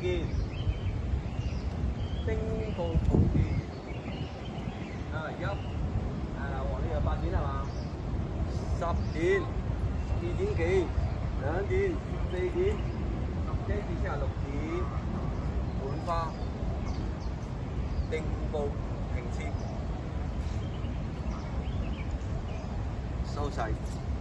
件，丁布普件。而家黃呢有8件係嘛？10件，2件幾，2件，4件，跟住先係6件，滿花，丁布平切，收齊。